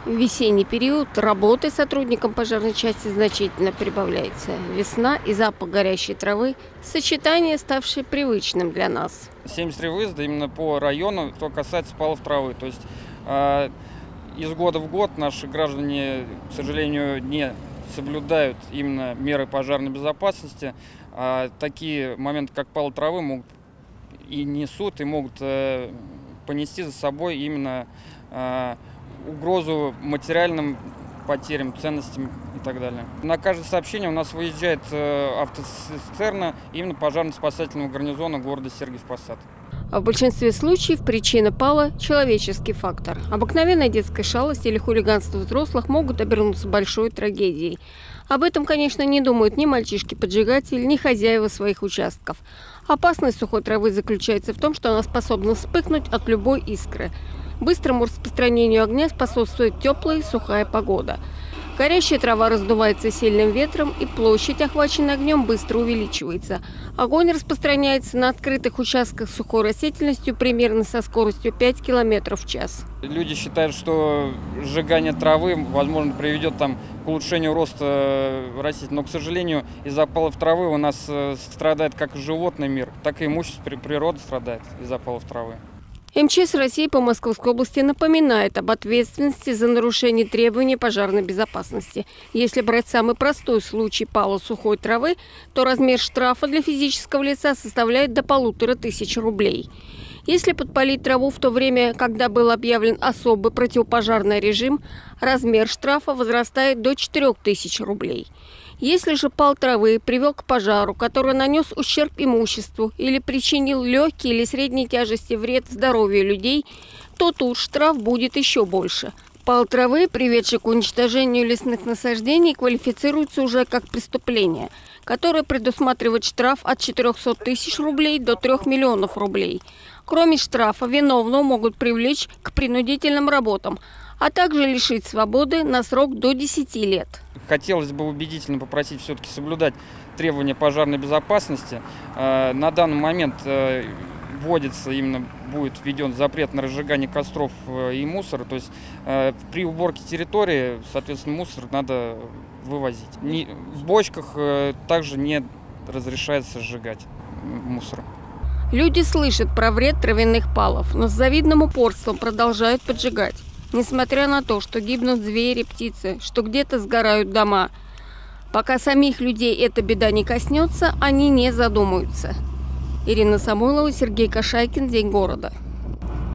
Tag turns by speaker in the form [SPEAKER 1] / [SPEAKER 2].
[SPEAKER 1] В весенний период работы сотрудникам пожарной части значительно прибавляется. Весна и запах горящей травы – сочетание, ставшее привычным для нас.
[SPEAKER 2] 73 выезда именно по району, что касается палов травы. То есть из года в год наши граждане, к сожалению, не соблюдают именно меры пожарной безопасности. Такие моменты, как палы травы, могут и несут, и могут понести за собой именно угрозу материальным потерям, ценностям и так далее. На каждое сообщение у нас выезжает автоцистерна именно пожарно-спасательного гарнизона города Сергиев Посад.
[SPEAKER 1] В большинстве случаев причина пала – человеческий фактор. Обыкновенная детская шалость или хулиганство взрослых могут обернуться большой трагедией. Об этом, конечно, не думают ни мальчишки-поджигатели, ни хозяева своих участков. Опасность сухой травы заключается в том, что она способна вспыхнуть от любой искры. Быстрому распространению огня способствует теплая сухая погода. Горящая трава раздувается сильным ветром, и площадь, охваченная огнем, быстро увеличивается. Огонь распространяется на открытых участках с сухой растительностью примерно со скоростью 5 км в час. Люди
[SPEAKER 2] считают, что сжигание травы, возможно, приведет к улучшению роста растений. Но, к сожалению, из-за палов травы у нас страдает как животный мир, так и имущество природы страдает из-за палов травы.
[SPEAKER 1] МЧС России по Московской области напоминает об ответственности за нарушение требований пожарной безопасности. Если брать самый простой случай пала сухой травы, то размер штрафа для физического лица составляет до 1500 рублей. Если подпалить траву в то время, когда был объявлен особый противопожарный режим, размер штрафа возрастает до 4000 рублей. Если же пал травы привел к пожару, который нанес ущерб имуществу или причинил легкий или средней тяжести вред здоровью людей, то тут штраф будет еще больше. Пал травы, приведший к уничтожению лесных насаждений, квалифицируется уже как преступление, которое предусматривает штраф от 400 тысяч рублей до 3 миллионов рублей. Кроме штрафа, виновного могут привлечь к принудительным работам, а также лишить свободы на срок до 10 лет.
[SPEAKER 2] Хотелось бы убедительно попросить все-таки соблюдать требования пожарной безопасности. На данный момент будет введен запрет на разжигание костров и мусора. То есть при уборке территории, соответственно, мусор надо вывозить. В бочках также не разрешается сжигать мусор.
[SPEAKER 1] Люди слышат про вред травяных палов, но с завидным упорством продолжают поджигать. Несмотря на то, что гибнут звери, птицы, что где-то сгорают дома. Пока самих людей эта беда не коснется, они не задумаются. Ирина Самойлова, Сергей Кошайкин. День города.